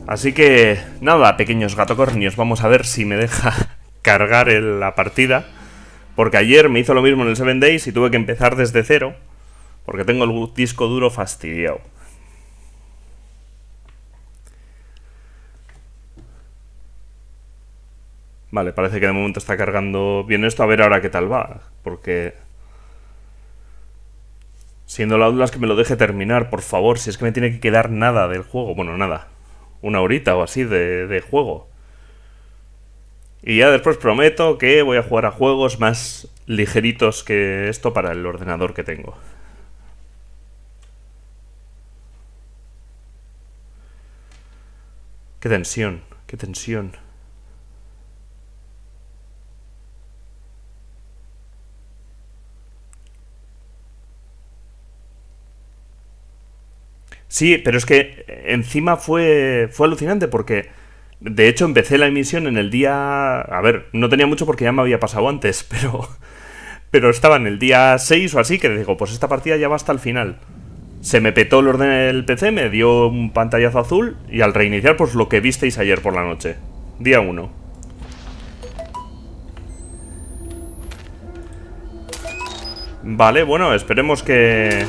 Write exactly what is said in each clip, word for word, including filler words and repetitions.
Así que, nada, pequeños gatocornios, vamos a ver si me deja cargar el, la partida. Porque ayer me hizo lo mismo en el Seven Days y tuve que empezar desde cero. Porque tengo el disco duro fastidiado. Vale, parece que de momento está cargando bien esto. A ver ahora qué tal va. Porque... siendo la duda es que me lo deje terminar, por favor. Si es que me tiene que quedar nada del juego. Bueno, nada. Una horita o así de, de juego. Y ya después prometo que voy a jugar a juegos más ligeritos que esto para el ordenador que tengo. Qué tensión, qué tensión. Sí, pero es que encima fue, fue alucinante porque, de hecho, empecé la emisión en el día... A ver, no tenía mucho porque ya me había pasado antes, pero... Pero estaba en el día seis o así que digo, pues esta partida ya va hasta el final. Se me petó el orden del P C, me dio un pantallazo azul y al reiniciar, pues lo que visteis ayer por la noche. Día uno. Vale, bueno, esperemos que...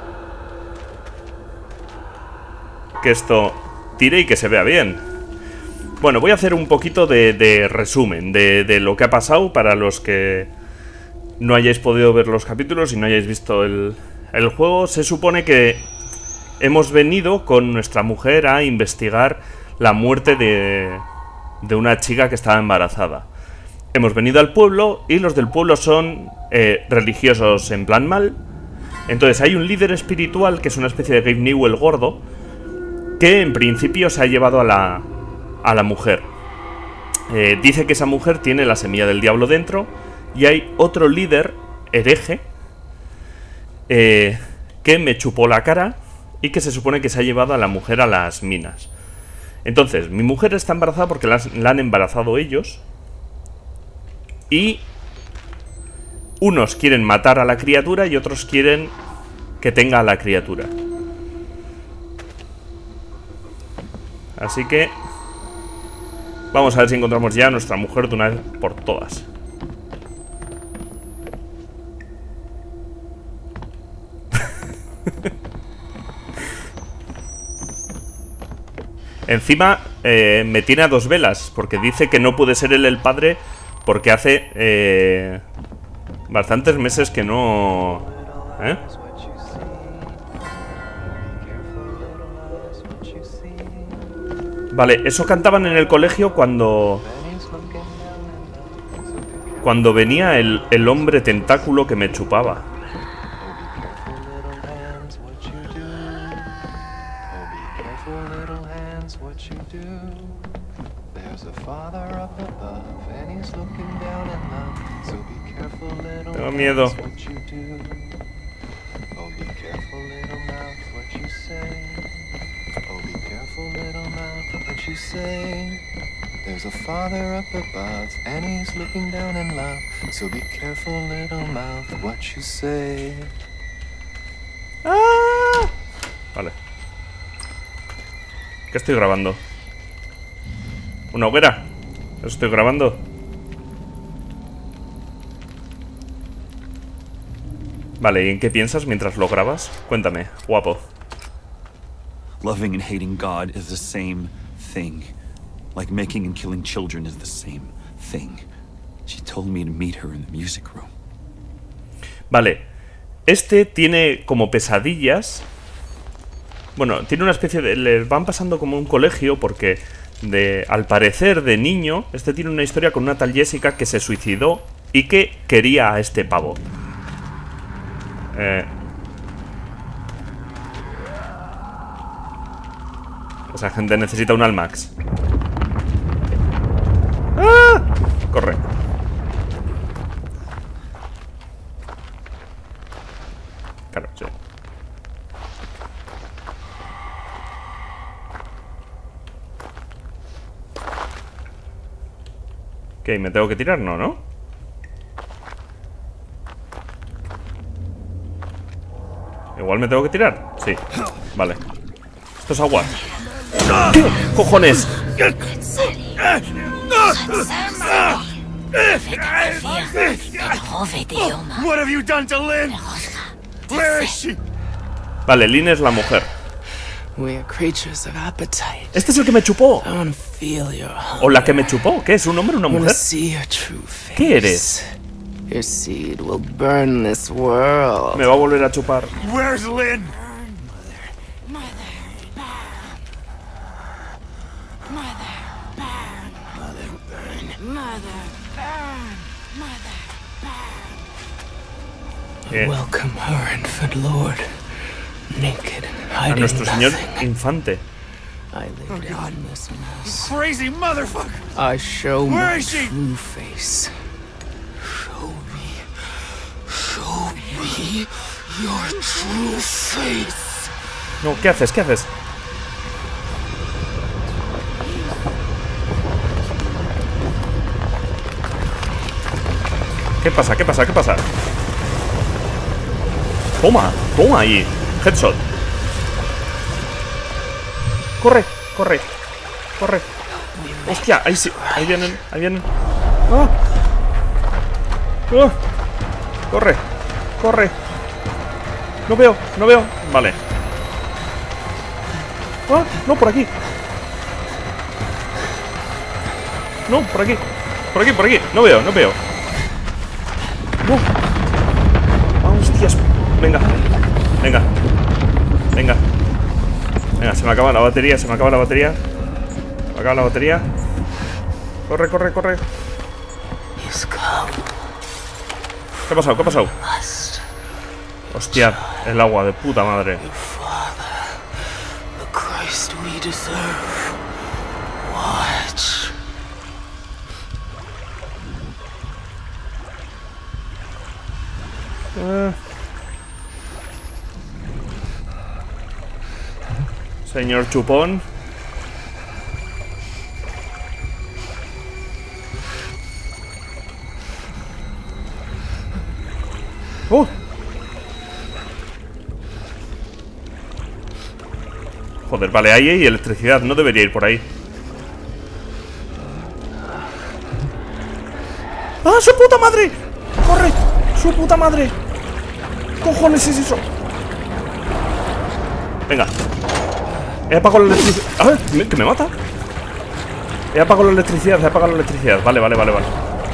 que esto tire y que se vea bien. Bueno, voy a hacer un poquito de, de resumen de, de lo que ha pasado para los que no hayáis podido ver los capítulos y no hayáis visto el, el juego. Se supone que hemos venido con nuestra mujer a investigar la muerte de, de una chica que estaba embarazada. Hemos venido al pueblo y los del pueblo son eh, religiosos en plan mal. Entonces hay un líder espiritual que es una especie de Gabe Newell gordo, que en principio se ha llevado a la, a la mujer. Eh, dice que esa mujer tiene la semilla del diablo dentro. Y hay otro líder hereje eh, que me chupó la cara y que se supone que se ha llevado a la mujer a las minas. Entonces, mi mujer está embarazada porque la, la han embarazado ellos. Y unos quieren matar a la criatura y otros quieren que tenga a la criatura. Así que vamos a ver si encontramos ya a nuestra mujer de una vez por todas. Encima eh, me tiene a dos velas, porque dice que no puede ser él el padre, porque hace eh, bastantes meses que no... ¿Eh? Vale, eso cantaban en el colegio cuando... Cuando venía el, el hombre tentáculo que me chupaba. Tengo miedo. There's a father up above, and he's looking down in love. So be careful, little mouth, what you say. ¡Ah! Vale. ¿Qué estoy grabando? ¿Una hoguera? ¿Eso estoy grabando? Vale, ¿y en qué piensas mientras lo grabas? Cuéntame, guapo. Loving and hating God is the same thing. Like making and killing children is the same thing. She told me to meet her in the music room. Vale. Este tiene como pesadillas. Bueno, tiene una especie de... Le van pasando como un colegio porque... De, al parecer, de niño, este tiene una historia con una tal Jessica que se suicidó y que quería a este pavo. Eh... Esa gente necesita un Almax. ¡Ah! Corre. Claro, sí. ¿Qué? ¿Me tengo que tirar? No, ¿no? Igual me tengo que tirar. Sí, vale. Esto es agua. ¿Qué cojones? What have you done to Lynn? Where is she? Vale, Lynn es la mujer. We are creatures of appetite. Este es el que me chupó. I want to feel your hunger. O la que me chupó. ¿Qué es? ¿Un hombre o una I want mujer? to see your true face. ¿Qué eres? Your seed will burn this world. Me va a volver a chupar. Where's Lynn? Eh, Welcome her infant lord, naked, a hiding nuestro señor nothing. infante. I lay down this mess. Crazy motherfucker! I show Where my is she? true face. Show me, show me your true face. No, ¿qué haces? ¿Qué haces? ¿Qué pasa? ¿Qué pasa? ¿Qué pasa? Toma, toma ahí. Headshot. Corre, corre, corre. Hostia, ahí sí. Ahí vienen, ahí vienen. ¡Ah! ¡Ah! Corre, corre. No veo, no veo. Vale. ¡Ah! No, por aquí. No, por aquí. Por aquí, por aquí. No veo, no veo. No. Ah, hostias. Venga, venga, venga. Venga, se me acaba la batería, se me acaba la batería. Se me acaba la batería. Corre, corre, corre. He's come. ¿Qué ha pasado? ¿Qué ha pasado? Must Hostia, el agua de puta madre. your father, the Christ we deserve. Watch. Eh. Señor Chupón. ¡Oh! Joder, vale, ahí hay electricidad. No debería ir por ahí. ¡Ah, su puta madre! ¡Corre! ¡Su puta madre! ¿Qué cojones es eso? Venga. He apagado la electricidad. ¡A ver! me- ¡Que me mata! He apagado la electricidad, he apagado la electricidad. Vale, vale, vale, vale.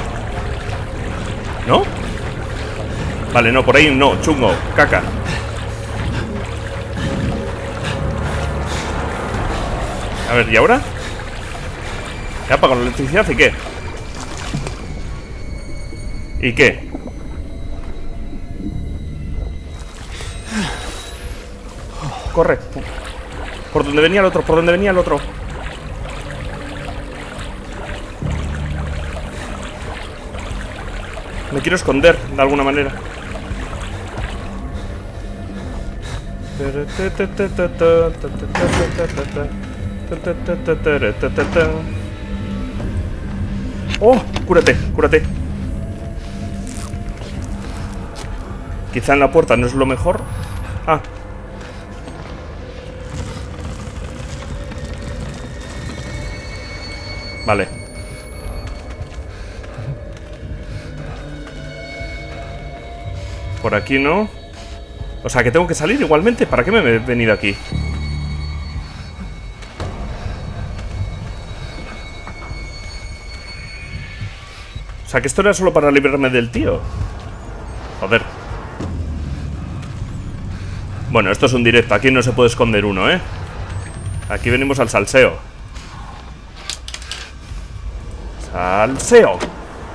¿No? Vale, no, por ahí no. Chungo, caca. A ver, ¿y ahora? He apagado la electricidad, ¿y qué? ¿Y qué? Corre. Por donde venía el otro, por donde venía el otro. Me quiero esconder de alguna manera. ¡Oh! Cúrate, cúrate. Quizá en la puerta no es lo mejor. Ah. Vale. Por aquí no. O sea que tengo que salir igualmente. ¿Para qué me he venido aquí? O sea que esto era solo para librarme del tío. Joder. Bueno, esto es un directo. Aquí no se puede esconder uno, ¿eh? Aquí venimos al salseo. Salseo.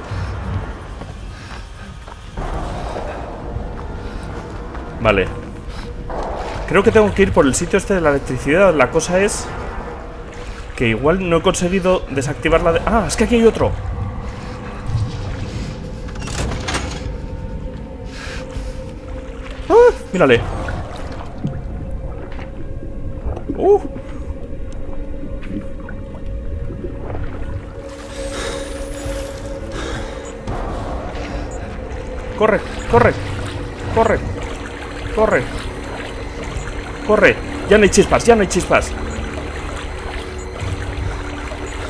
Vale. Creo que tengo que ir por el sitio este de la electricidad. La cosa es que igual no he conseguido desactivar la de... Ah, es que aquí hay otro. Ah, mírale. Uh. Corre, corre, corre, corre, corre. Ya no hay chispas, ya no hay chispas.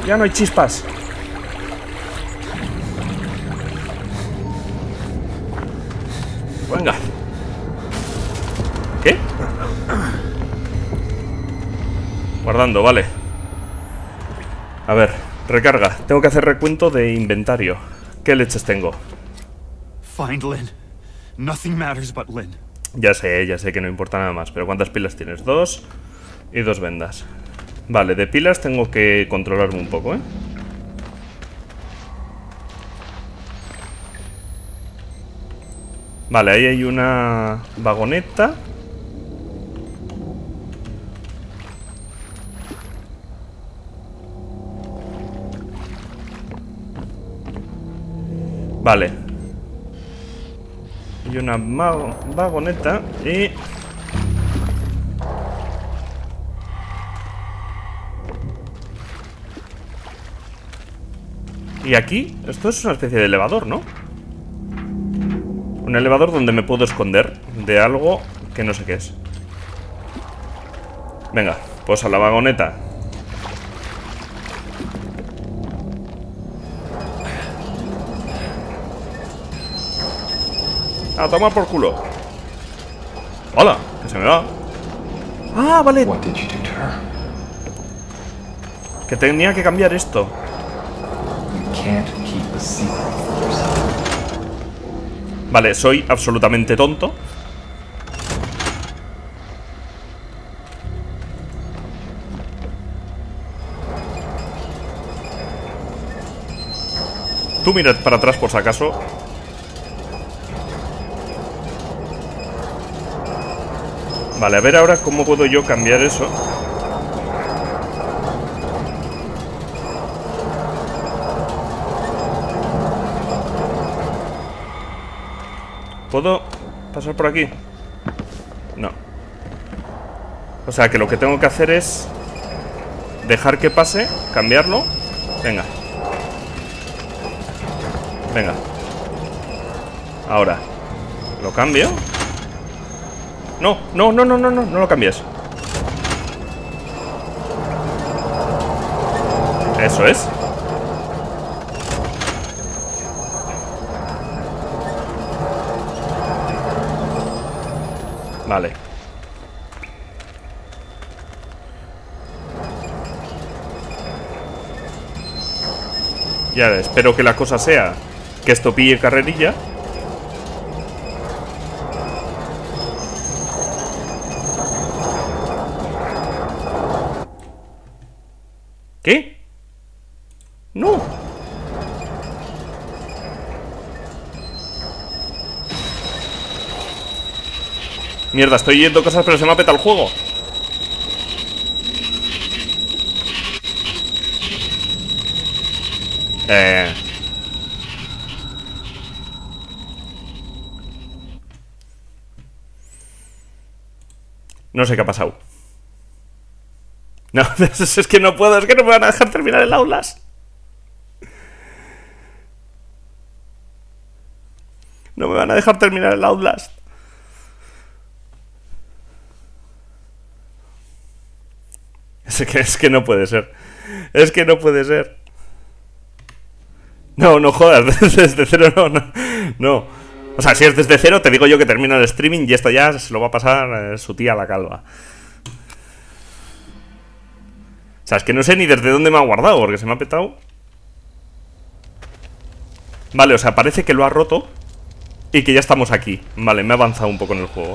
Ya no hay chispas. Venga. ¿Qué? Guardando, vale. A ver, recarga. Tengo que hacer recuento de inventario. ¿Qué leches tengo? Find Lynn. Nothing matters but Lynn. Ya sé, ya sé que no importa nada más. Pero ¿cuántas pilas tienes? Dos y dos vendas. Vale, de pilas tengo que controlarme un poco, ¿eh? Vale, ahí hay una vagoneta. Vale. Y una vagoneta y... Y aquí, esto es una especie de elevador, ¿no? Un elevador donde me puedo esconder de algo que no sé qué es. Venga, pues a la vagoneta. A tomar por culo. Hola, que se me va. Ah, vale. What did you do to her? Que tenía que cambiar esto. You can't keep a secret from yourself. Vale, soy absolutamente tonto. Tú mirad para atrás por si acaso. Vale, a ver ahora cómo puedo yo cambiar eso. ¿Puedo pasar por aquí? No. O sea que lo que tengo que hacer es dejar que pase, cambiarlo. Venga. Venga. Ahora. Lo cambio. No, no, no, no, no, no, no lo cambies. Eso es. Vale. Ya, espero que la cosa sea que esto pille carrerilla. ¿Qué? No. Mierda, estoy yendo cosas pero se me ha petado el juego. Eh... No sé qué ha pasado. No, es que no puedo, es que no me van a dejar terminar el Outlast. No me van a dejar terminar el Outlast. Es que, es que no puede ser. Es que no puede ser. No, no jodas, desde cero no, no, no. O sea, si es desde cero, te digo yo que termina el streaming y esto ya se lo va a pasar eh, su tía la calva. O sea, es que no sé ni desde dónde me ha guardado, porque se me ha petado. Vale, o sea, parece que lo ha roto y que ya estamos aquí. Vale, me ha avanzado un poco en el juego.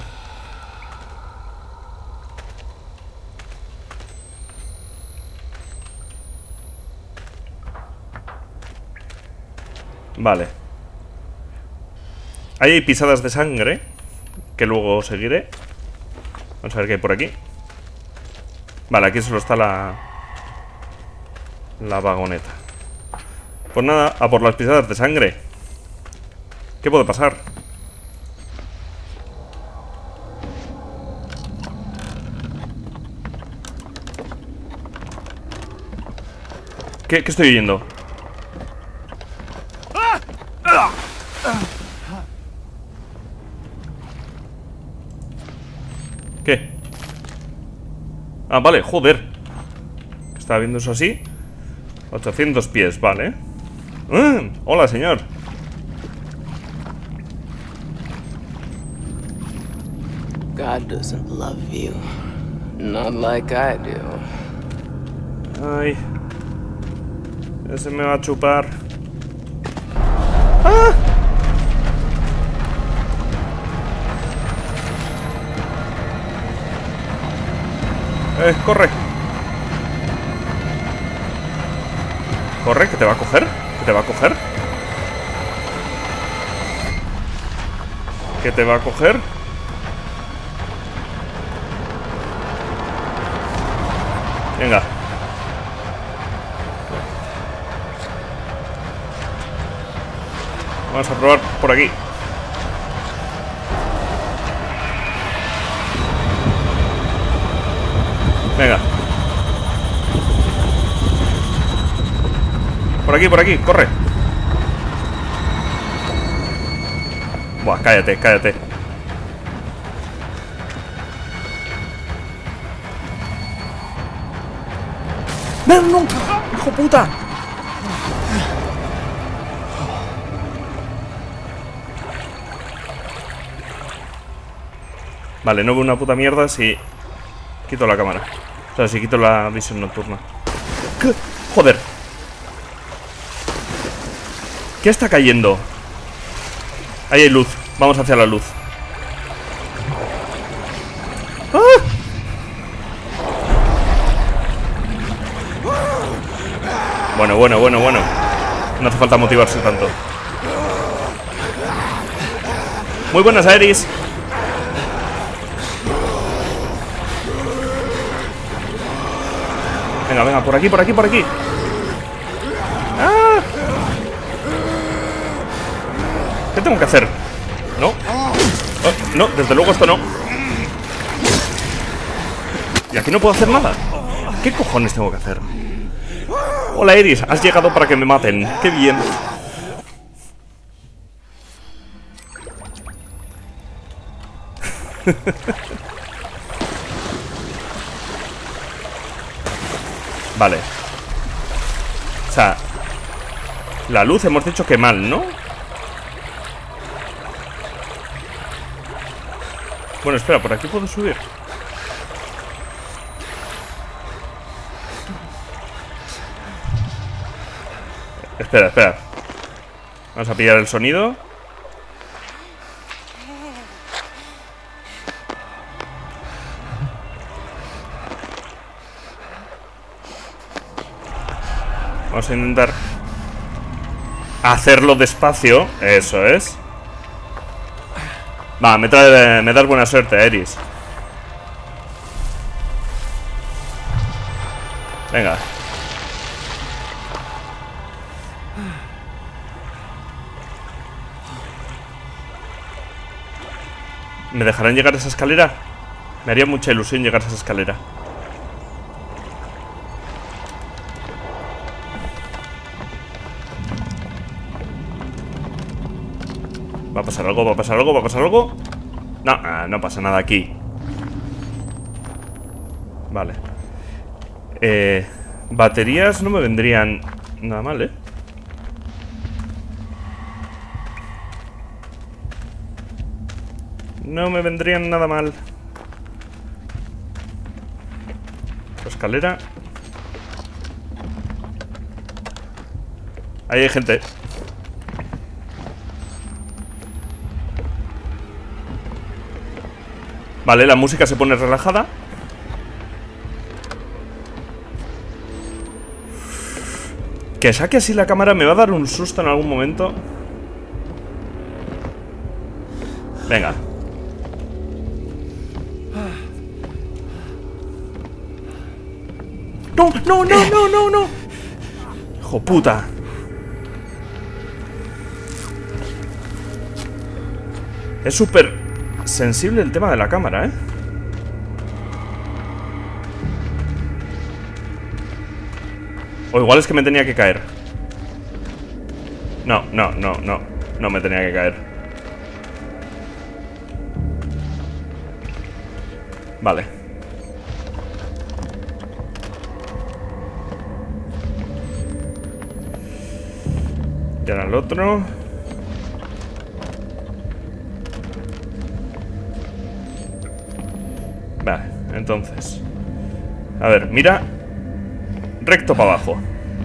Vale. Ahí hay pisadas de sangre que luego seguiré. Vamos a ver qué hay por aquí. Vale, aquí solo está la La vagoneta. Pues nada, a por las pisadas de sangre. ¿Qué puede pasar? ¿Qué, qué estoy oyendo? ¿Qué? Ah, vale, joder. Estaba viendo eso así. ochocientos pies, vale. Mm, hola, señor. God doesn't love you. Not like I do. Ay. Ese me va a chupar. ¡Ah! Eh, corre. Corre, que te va a coger. Que te va a coger. Que te va a coger. Venga. Vamos a probar por aquí. Venga. Por aquí, por aquí, corre. Buah, cállate, cállate. ¡No, no! ¡Hijo puta! Vale, no veo una puta mierda si quito la cámara. O sea, si quito la visión nocturna. ¿Qué? ¡Joder! ¿Qué está cayendo? Ahí hay luz. Vamos hacia la luz. ¡Ah! Bueno, bueno, bueno, bueno. No hace falta motivarse tanto. Muy buenas, Aeris. Venga, venga, por aquí, por aquí, por aquí. ¡Ah! ¿Qué tengo que hacer? ¿No? Oh, no, desde luego esto no. Y aquí no puedo hacer nada. ¿Qué cojones tengo que hacer? Hola, Iris, has llegado para que me maten. ¡Qué bien! Vale. O sea, la luz hemos dicho que mal, ¿no? Bueno, espera, por aquí puedo subir. Espera, espera. Vamos a pillar el sonido. Vamos a intentar hacerlo despacio. Eso es. Va, me, trae, me das buena suerte, Iris. Venga. ¿Me dejarán llegar a esa escalera? Me haría mucha ilusión llegar a esa escalera. ¿Va a pasar algo? ¿Va a pasar algo? ¿Va a pasar algo? No, ah, no pasa nada aquí. Vale. Eh, baterías no me vendrían nada mal, ¿eh? No me vendrían nada mal. La escalera. Ahí hay gente. Vale, la música se pone relajada. Que saque así la cámara me va a dar un susto en algún momento. Venga. No, no, no, no, no, no. Hijo puta. Es súper sensible el tema de la cámara, ¿eh? O igual es que me tenía que caer. No, no, no, no. No me tenía que caer. Vale. Y ahora el otro. Vale, entonces. A ver, mira. Recto para abajo.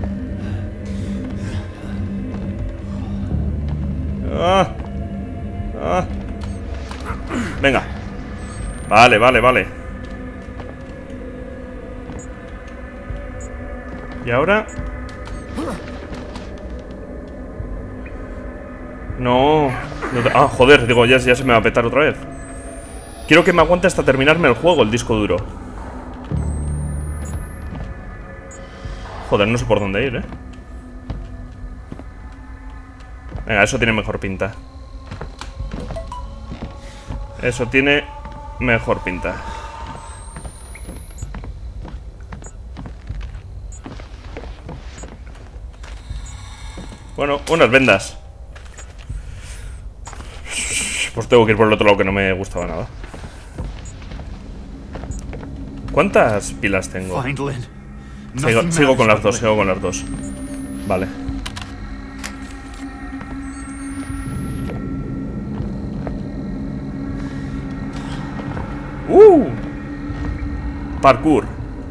Ah. Ah. Venga. Vale, vale, vale. Y ahora... No... no te... Ah, joder, digo, ya, ya se me va a petar otra vez. Quiero que me aguante hasta terminarme el juego, el disco duro. Joder, no sé por dónde ir, eh. Venga, eso tiene mejor pinta. Eso tiene mejor pinta. Bueno, unas vendas. Pues tengo que ir por el otro lado, que no me gustaba nada. ¿Cuántas pilas tengo? Sigo, sigo con las dos, sigo con las dos. Vale. ¡Uh! Parkour.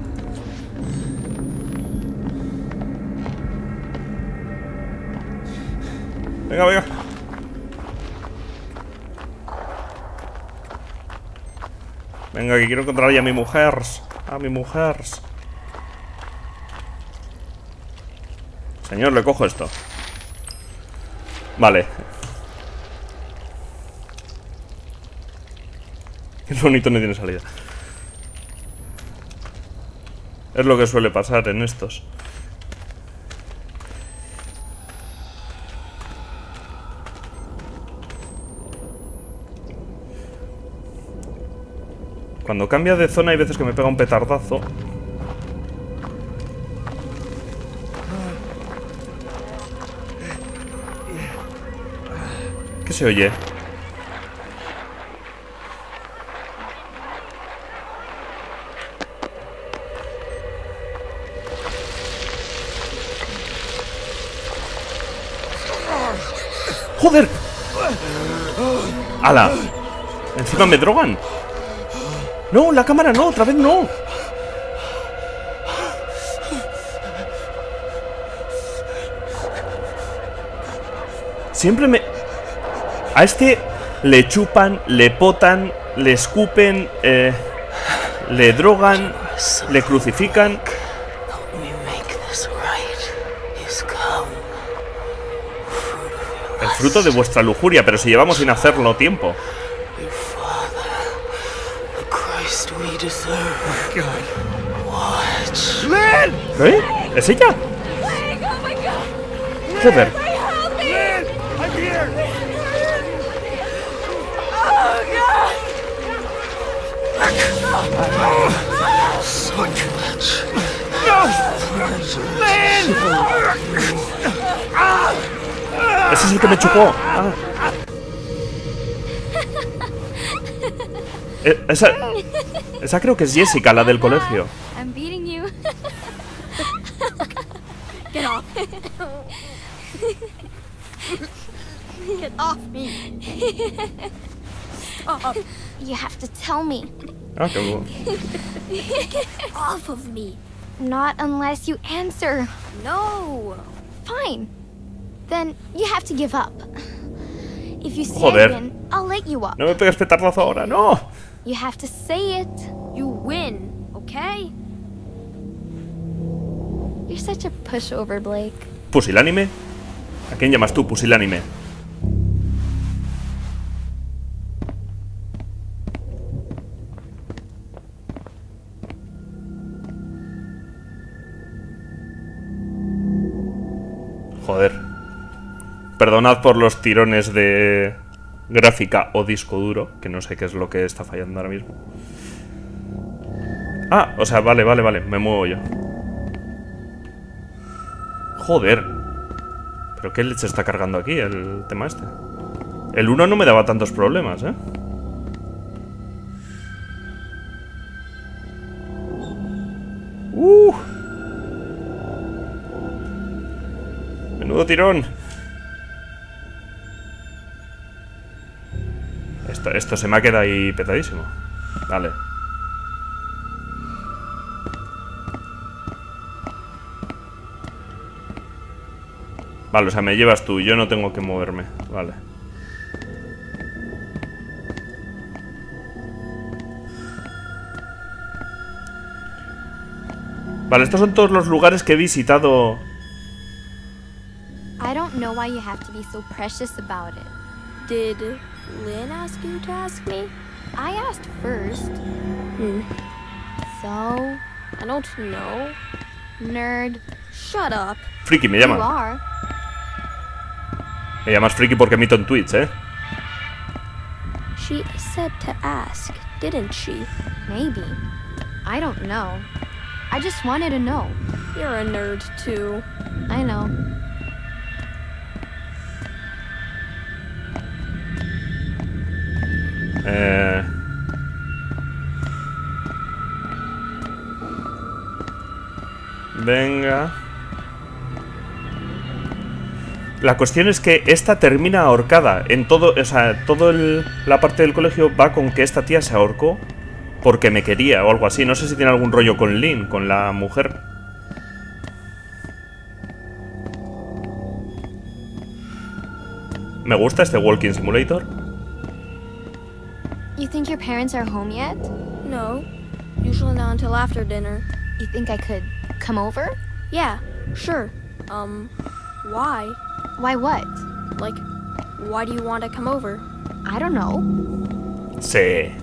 Venga, venga. Venga, que quiero encontrar ya a mi mujer. A mi mujer. Señor, le cojo esto. Vale. Qué bonito, no tiene salida. Es lo que suele pasar en estos. Cuando cambia de zona hay veces que me pega un petardazo. ¿Qué se oye? ¡Joder! ¡Hala! Encima me drogan. No, la cámara no, otra vez no. Siempre me... A este le chupan, le potan, le escupen, eh, le drogan, le crucifican. El fruto de vuestra lujuria, pero si llevamos sin hacerlo tiempo. ¿Eh? ¿Es ella? Joder. Ese es el que me chupó. Ah. Eh, esa, esa creo que es Jessica, la del colegio. I'm beating you. Get off. Get off me. Stop. You have to tell me. Ah, qué bueno. Get off of me. Not unless you answer. No. Fine. Then you have to give up. If you say Joder. again, I'll let you up. No me pegues petardazo ahora, no. You have to say it. You win, okay? You're such a pushover, Blake. ¿Pusilánime? ¿A quién llamas tú, pusilánime? Joder. Perdonad por los tirones de gráfica o disco duro, que no sé qué es lo que está fallando ahora mismo. Ah, o sea, vale, vale, vale, me muevo yo. Joder. ¿Pero qué leche está cargando aquí el tema este? El uno no me daba tantos problemas, ¿eh? Uh. Menudo tirón. Esto, esto se me ha quedado ahí petadísimo. Vale. Vale, o sea, me llevas tú. Yo no tengo que moverme. Vale. Vale, estos son todos los lugares que he visitado. I don't know why you have to be so precious about it. Did Lynn ask you to ask me? I asked first. Hmm. So, I don't know. nerd. Shut up. Friki me You llaman. are. Me llamas Friki porque emito en Twitch, ¿eh? She said to ask, didn't she? Maybe. I don't know. I just wanted to know. You're a nerd too. I know. Eh... Venga. La cuestión es que esta termina ahorcada. En todo, o sea, todo el, la parte del colegio va con que esta tía se ahorcó porque me quería o algo así. No sé si tiene algún rollo con Lynn, con la mujer. Me gusta este Walking Simulator. You think your parents are home yet? No. Usually not until after dinner. You think I could come over? Yeah, sure. Um, why? Why what? Like, why do you want to come over? I don't know. Sí.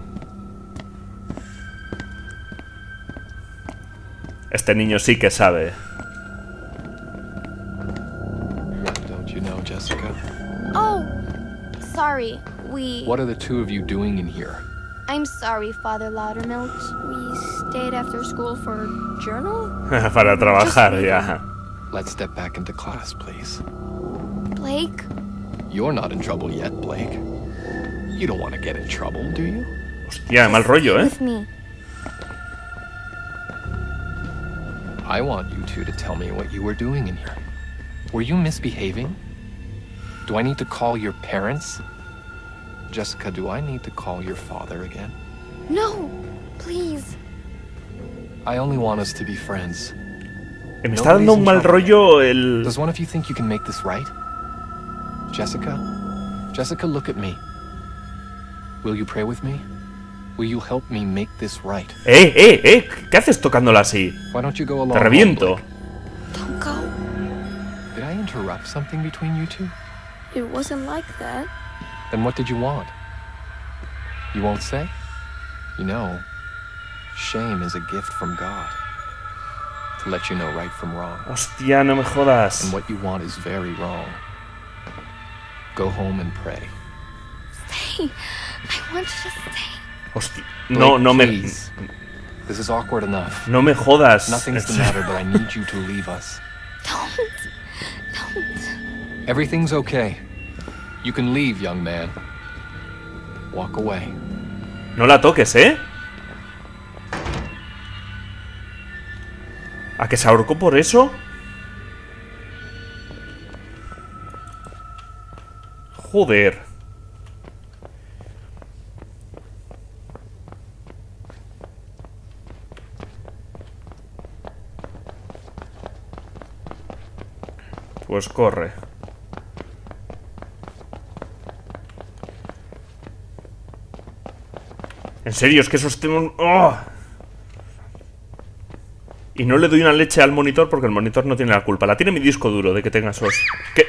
Este niño sí que sabe. Don't you know, Jessica? Oh, sorry. We... What are the two of you doing in here? I'm sorry, Father Loudermilk. We stayed after school for journal? Para trabajar, ya. Let's step back into class, please. Blake? You're not in trouble yet, Blake. You don't want to get in trouble, do you? Hostia, mal rollo, ¿eh? With me. I want you two to tell me what you were doing in here. Were you misbehaving? Do I need to call your parents? Jessica, do I need to call your father again? No, please. I only want us to be friends. Me está dando un mal rollo el... Does one of you think you can make this right? Jessica? Jessica, look at me. Will you pray with me? Will you help me make this right? ¡Eh, eh, eh! ¿Qué haces tocándola así? Why don't you go along? Te reviento. Don't go. Did I interrupt something between you two? It wasn't like that. Then what did you want? You won't say? You know, shame is a gift from God. To let you know right from wrong. Hostia, no me jodas. And what you want is very wrong. Go home and pray. Stay. I want you to stay. Hostia. No, no me... Please. This is awkward enough. No me jodas. Nothing's the matter, but I need you to leave us. Don't. Don't. Everything's okay. You can leave, young man. Walk away. No la toques, ¿eh? ¿A que se ahorcó por eso? Joder. Pues corre. En serio, es que esos temas... ¡Oh! Y no le doy una leche al monitor porque el monitor no tiene la culpa. La tiene mi disco duro de que tenga esos... ¿Qué?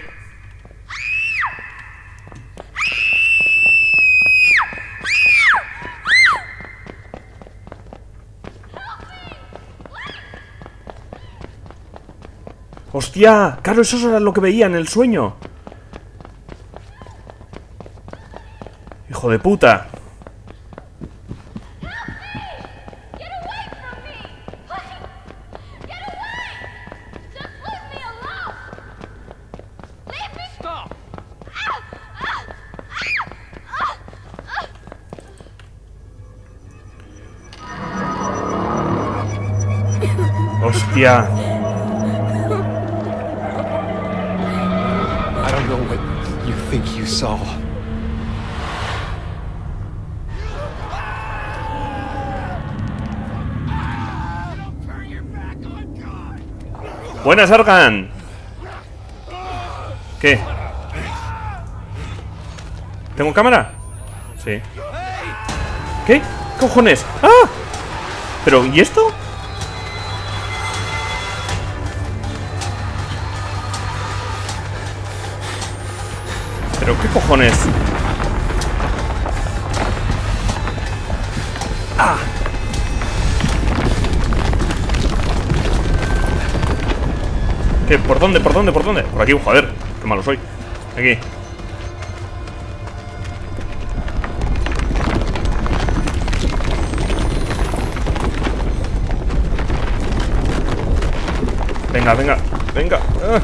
¡Hostia! Claro, eso era lo que veía en el sueño. Hijo de puta. Hostia. I don't know what you think you saw. Buenas, Argan. ¿Qué? ¿Tengo cámara? Sí. ¿Qué? ¿Qué cojones? ¡Ah! ¿Pero y esto? ¿Pero qué cojones? ¡Ah! ¿Qué? ¿Por dónde? ¿Por dónde? ¿Por dónde? Por aquí, joder. Qué malo soy. Aquí. Venga, venga, venga. Ah.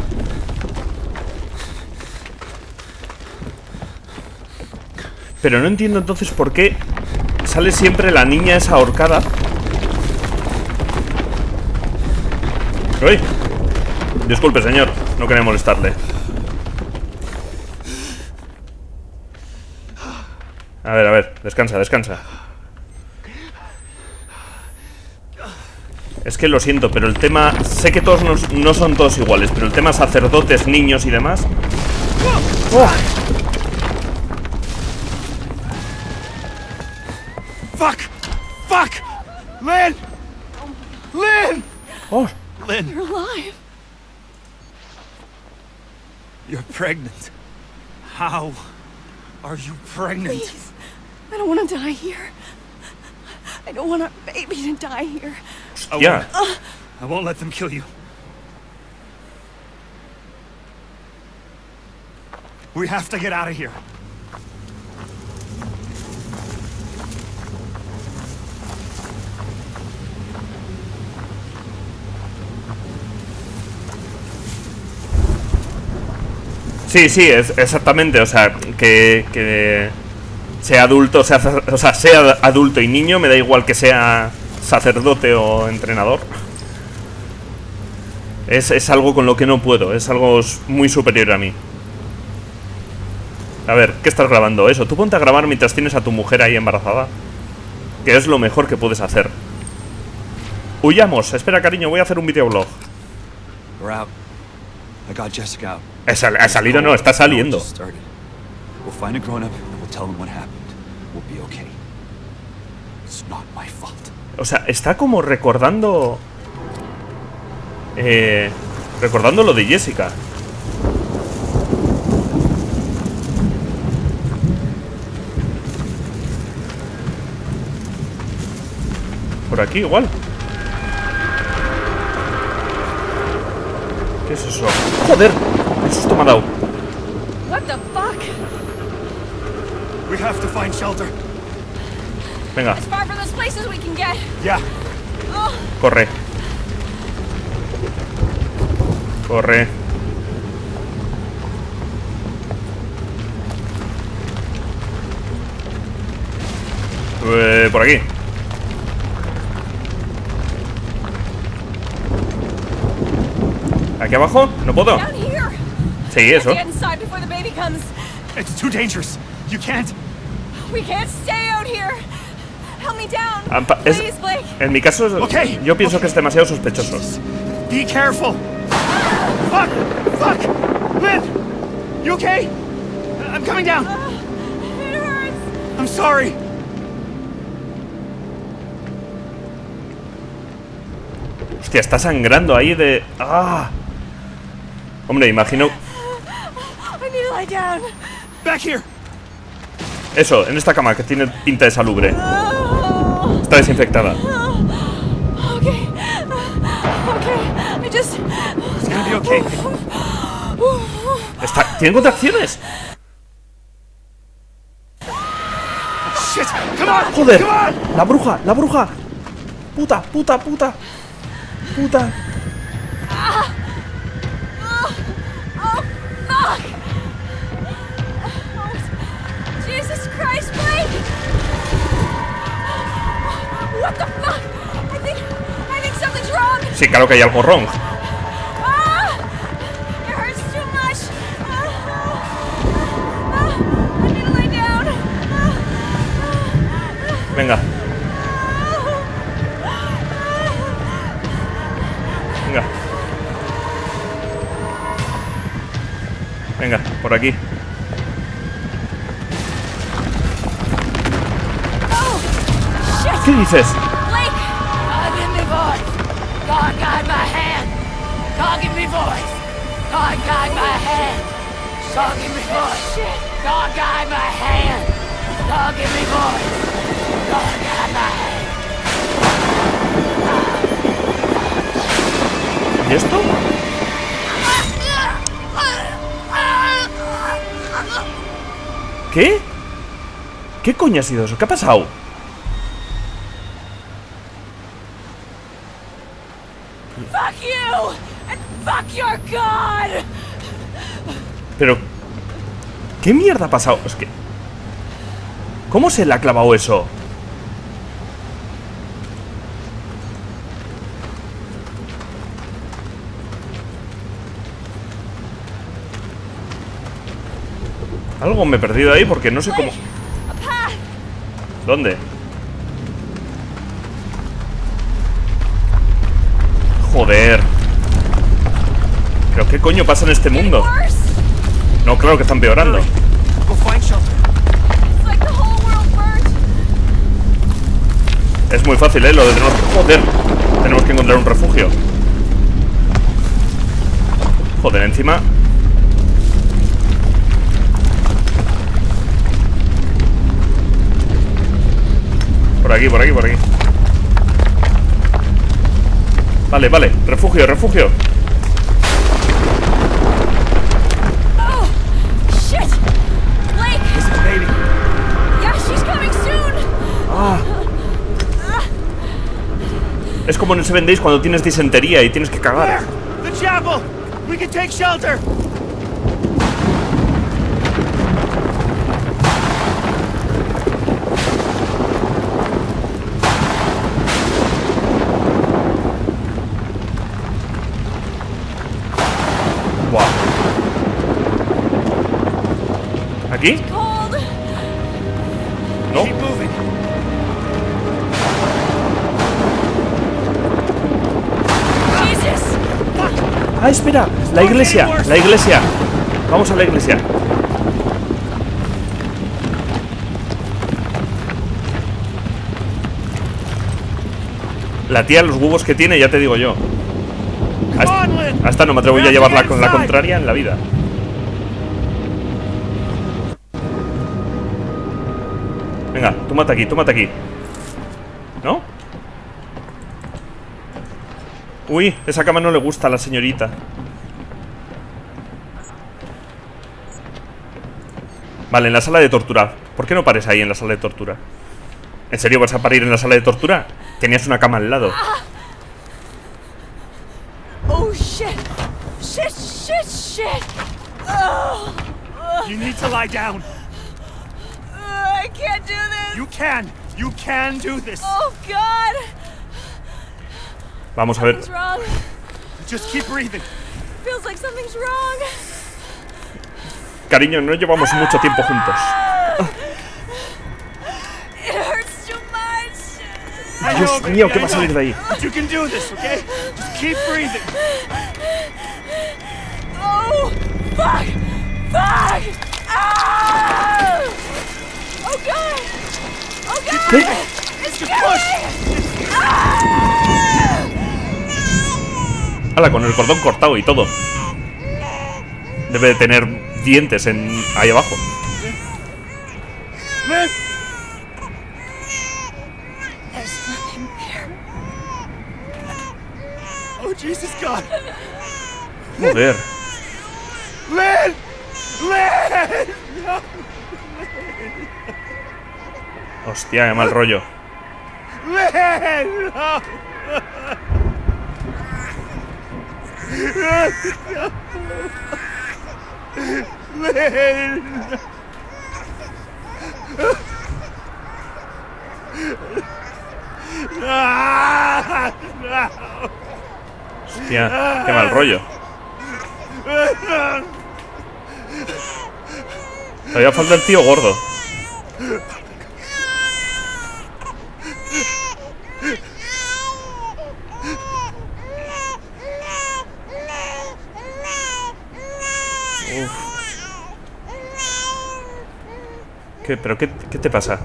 Pero no entiendo entonces por qué sale siempre la niña esa ahorcada. ¡Uy! Disculpe, señor. No quería molestarle. A ver, a ver. Descansa, descansa. Es que lo siento, pero el tema... Sé que todos no, no son todos iguales, pero el tema sacerdotes, niños y demás... ¡Oh! Fuck! Fuck! Lynn! Lynn! ¡Oh! Lynn, You're alive. you're pregnant. How are you pregnant? Please. I don't want to die here. I don't want a baby to die here. I Yeah. won't, I won't let them kill you. We have to get out of here. Sí, sí, es exactamente. O sea, que, que sea adulto, sea, o sea, sea adulto y niño, me da igual que sea sacerdote o entrenador. Es, es algo con lo que no puedo, es algo muy superior a mí. A ver, ¿qué estás grabando? Eso, tú ponte a grabar mientras tienes a tu mujer ahí embarazada, que es lo mejor que puedes hacer. Huyamos, espera, cariño, voy a hacer un videoblog. We're out. I got Jessica out. ¿Ha sal- ha salido? No, está saliendo. Just started. We'll find a grown-up and we'll tell them what happened. We'll be okay. It's not my fault. O sea, está como recordando... Eh... Recordando lo de Jessica. Por aquí igual. ¿Qué es eso? ¡Joder! ¡Qué susto me ha dado! What the fuck? We have to find shelter. Venga, As far from this place as we can get. Yeah. corre. Corre. Eh, por aquí. ¿Aquí abajo? ¿No puedo? Down here. Sí, eso. Get inside before the baby comes. It's too dangerous. You can't. We can't stay out here. Help me down. Ah, pa- es- Please, Blake. En mi caso, es- Ok, yo pienso ok. que es demasiado sospechoso. Be careful. Fuck! Fuck! Lynn! You okay? I'm coming down. It hurts. I'm sorry. Hostia, está sangrando ahí de... ¡Ah! Hombre, imagino... I need to lie down. Back here. Eso, en esta cama que tiene pinta de salubre. Oh. Está desinfectada. Okay. Okay. I just. It's gonna be okay. Está... ¿Tiene contracciones? Shit! Come on! ¡Joder! Come on! ¡La bruja! ¡La bruja! ¡Puta! ¡Puta! ¡Puta! ¡Puta! Oh, fuck! Oh, Jesus Christ, Blake! What the fuck? I think. I think something's wrong. Sí, claro que hay algo wrong. Ah! It hurts too much. Ah, ah, ah, I need to lay down. Ah, Venga, venga. Venga, por aquí. ¿Qué dices? Blake! God, give me voice! God, guide my hand! God, give me voice! God, guide my hand! God, give me voice! God, guide my hand! God, give me voice! God, guide my hand! ¿Y esto? ¿Qué? ¿Qué coño ha sido eso? ¿Qué ha pasado? Fuck you! And fuck your God! Pero... ¿qué mierda ha pasado? Es que... ¿cómo se le ha clavado eso? Algo me he perdido ahí porque no sé cómo... ¿Dónde? Joder. ¿Pero qué coño pasa en este mundo? No, claro que está empeorando. Es muy fácil, ¿eh? Lo de tener... Joder. Tenemos que encontrar un refugio. Joder, encima... Por aquí, por aquí, por aquí. Vale, vale. Refugio, refugio. Oh, shit! Blake! Listen, baby. Yeah, she's coming soon! Ah. Es como en el Seven Days cuando tienes disentería y tienes que cagar. The chapel. We can take shelter. ¿Aquí? Cold! No. Keep moving. Jesus! Ah, espera. La iglesia, la iglesia. Vamos a la iglesia. La tía, los huevos que tiene, ya te digo yo. Hasta, hasta no me atrevo yo a llevarla con la contraria en la vida. Venga, tú mata aquí, tú mata aquí. ¿No? Uy, esa cama no le gusta a la señorita. Vale, en la sala de tortura. ¿Por qué no pares ahí en la sala de tortura? ¿En serio vas a parir en la sala de tortura? Tenías una cama al lado. Oh, shit! Shit, shit, shit! Oh, You need to lie down. I can't do this! You can. You can do this. Oh, God! Vamos a ver. Something's wrong. Just keep breathing. Feels like something's wrong. Cariño, no llevamos mucho tiempo juntos. It hurts too much. I know, Dios baby, mío, ¿qué I va a salir de ahí? know. But you can do this, okay? Just keep breathing. Oh, fuck! Fuck! Ah! Oh, God! Oh, God! ¿Qué? It's Just killing push. me! Ah! Hala, con el cordón cortado y todo. Debe de tener dientes en ahí abajo. Lynn. There's nothing there. Oh, Jesus God. Joder. Lynn. Lynn. No. Hostia, qué mal rollo. Lynn. No. Lynn. Ah, no. Hostia, qué mal rollo. Todavía falta el tío gordo. Uf. ¿Qué? ¿Pero qué, qué te pasa?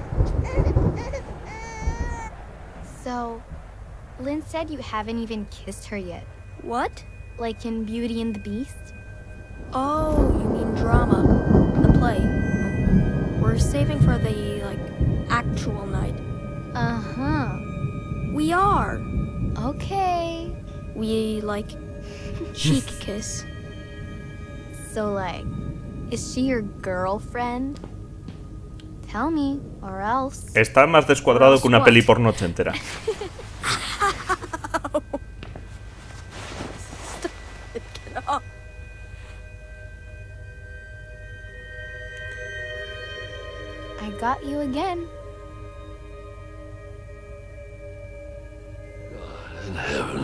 So, Lynn said you haven't even kissed her yet. What? Like in Beauty and the Beast? Oh, you mean drama. The play. We're saving for the, like, actual night. Uh-huh. We are. Okay. We, like, cheek kiss. So, like, is she your girlfriend? Tell me, or else. Está más descuadrado que una What? peli porno entera. Get up. I got you again. In heaven.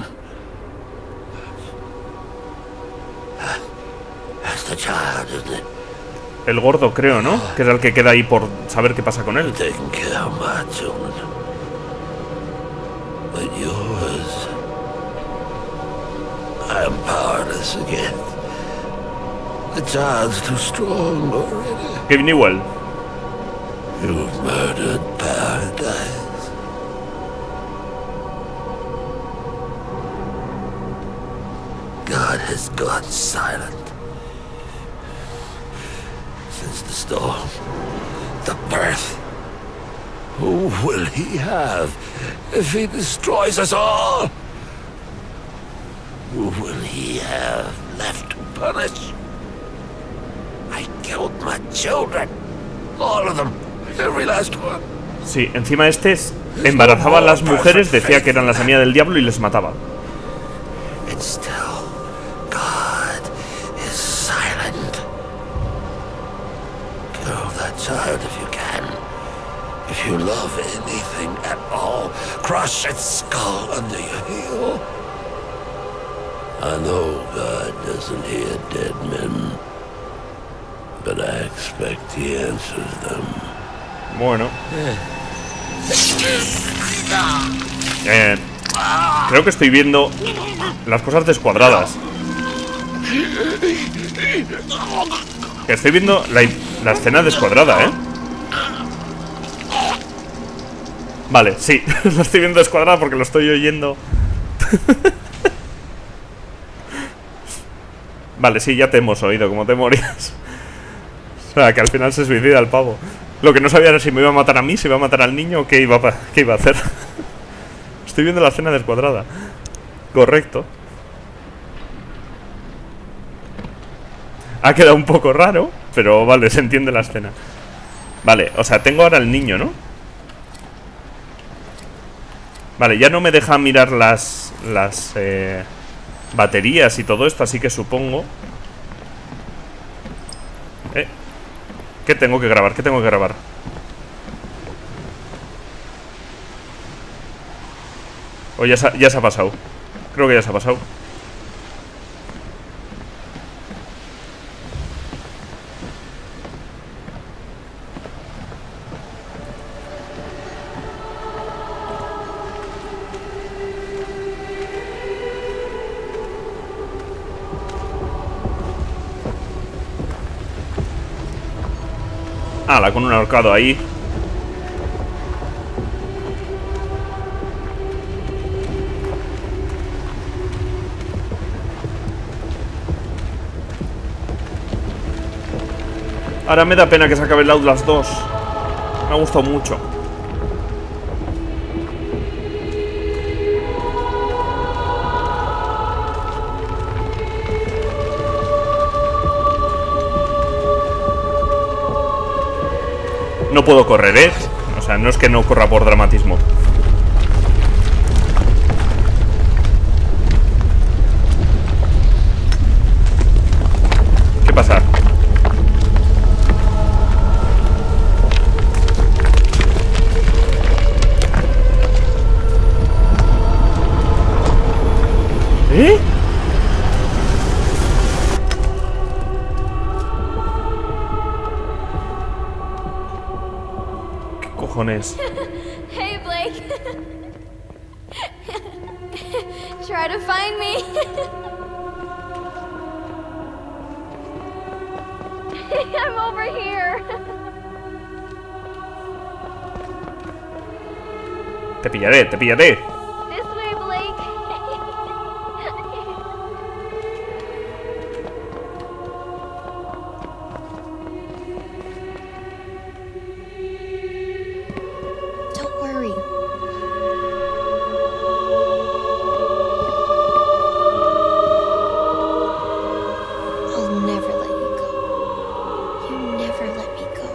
That's the child, isn't it? El gordo, creo, ¿no? Que es el que queda ahí por saber qué pasa con él. Taking care of my children. But yours, I am powerless again. The child's too strong already. Kevin Newell. You've murdered paradise. God has gone silent. Since the storm, the birth. Who will he have if he destroys us all? Who will he have left to punish? I killed my children. All of them. Every last one. Sí, encima este es, embarazaba a las mujeres, decía que eran la semilla del diablo y les mataba. And still, God is silent. Kill that child if you can. If you love anything at all, crush its skull under your heel. I know God doesn't hear dead men, but I expect he answers them. Bueno. Eh, creo que estoy viendo las cosas descuadradas. Que estoy viendo la, la escena descuadrada, ¿eh? Vale, sí, lo estoy viendo descuadrada porque lo estoy oyendo. Vale, sí, ya te hemos oído, como te morías. O sea, que al final se suicida el pavo. Lo que no sabía era si me iba a matar a mí, si iba a matar al niño o qué iba a, qué iba a hacer. Estoy viendo la escena descuadrada. Correcto. Ha quedado un poco raro, pero vale, se entiende la escena. Vale, o sea, tengo ahora al niño, ¿no? Vale, ya no me deja mirar las, las eh, baterías y todo esto, así que supongo... Eh, ¿qué tengo que grabar? ¿Qué tengo que grabar? O ya se, ya se ha pasado. Creo que ya se ha pasado. Ala, con un ahorcado ahí. Ahora me da pena que se acabe el Outlast dos. Me ha gustado mucho. No puedo correr, ¿eh? O sea, no es que no corra por dramatismo. ¿Qué pasa? ¿Eh? ¿Qué cojones? Hey, Blake. Try to find me. I'm over here. Te pillaré, te pillaré. This way, Blake. Don't worry. I'll never let you go. You never let me go.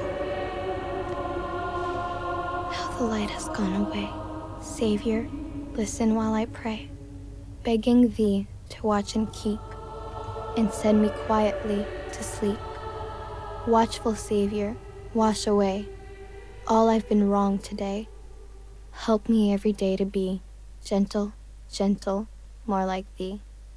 Now the light has gone away. Savior, listen while I pray, begging thee to watch and keep, and send me quietly to sleep. Watchful Savior, wash away all I've been wrong today. Help me every day to be gentle, gentle, more like thee.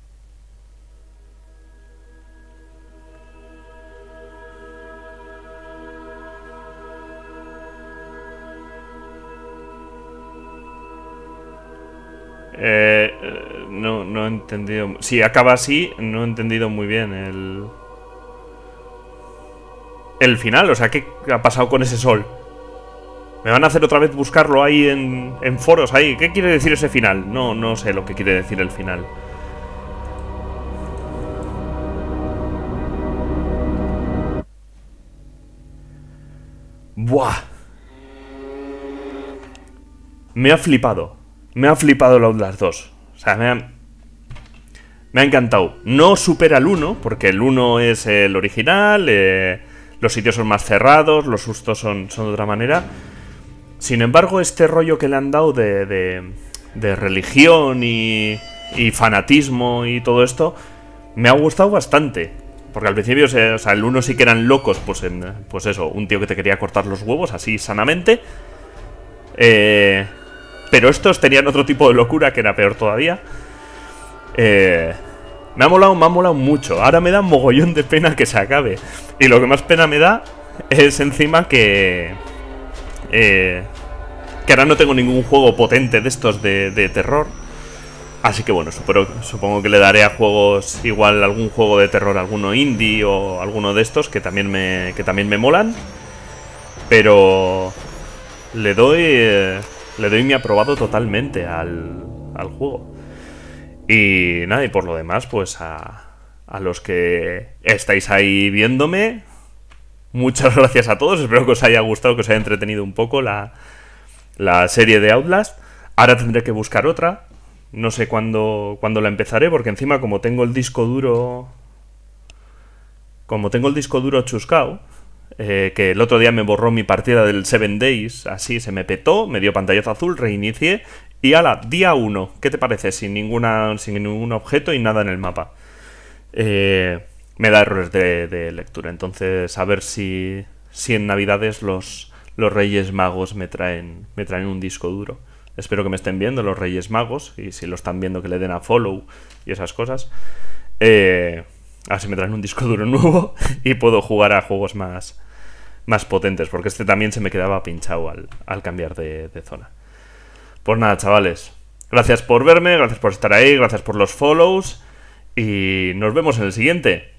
Eh, no, no he entendido. Sí, acaba así. No he entendido muy bien el el final. O sea, ¿qué ha pasado con ese sol? Me van a hacer otra vez buscarlo ahí en, en foros ahí. ¿Qué quiere decir ese final? No, no sé lo que quiere decir el final. Buah. Me ha flipado. Me ha flipado el Outlast dos. O sea, me ha... Me ha encantado. No supera el uno, porque el uno es el original, eh, los sitios son más cerrados, los sustos son, son de otra manera. Sin embargo, este rollo que le han dado de, de, de religión y, y fanatismo y todo esto, me ha gustado bastante. Porque al principio, o sea, el uno sí que eran locos, pues, en, pues eso, un tío que te quería cortar los huevos así sanamente. Eh... Pero estos tenían otro tipo de locura que era peor todavía. Eh, me ha molado, me ha molado mucho. Ahora me da un mogollón de pena que se acabe. Y lo que más pena me da es encima que... Eh, que ahora no tengo ningún juego potente de estos de, de terror. Así que bueno, supongo, supongo que le daré a juegos, igual algún juego de terror, alguno indie o alguno de estos que también me, que también me molan. Pero le doy... Eh, Le doy mi aprobado totalmente al, al juego. Y nada, y por lo demás, pues a, a los que estáis ahí viéndome, muchas gracias a todos. Espero que os haya gustado, que os haya entretenido un poco la, la serie de Outlast. Ahora tendré que buscar otra. No sé cuándo, cuándo la empezaré, porque encima como tengo el disco duro... Como tengo el disco duro chuscao... Eh, que el otro día me borró mi partida del Seven Days, así se me petó, me dio pantallazo azul, reinicié y ala, día uno, ¿qué te parece? Sin ninguna, sin ningún objeto y nada en el mapa. Eh, me da errores de, de lectura, entonces a ver si, si en Navidades los, los Reyes Magos me traen, me traen un disco duro. Espero que me estén viendo los Reyes Magos y si lo están viendo que le den a follow y esas cosas. Eh... A ver si me traen un disco duro nuevo y puedo jugar a juegos más, más potentes, porque este también se me quedaba pinchado al, al cambiar de, de zona. Pues nada, chavales, gracias por verme, gracias por estar ahí, gracias por los follows y nos vemos en el siguiente.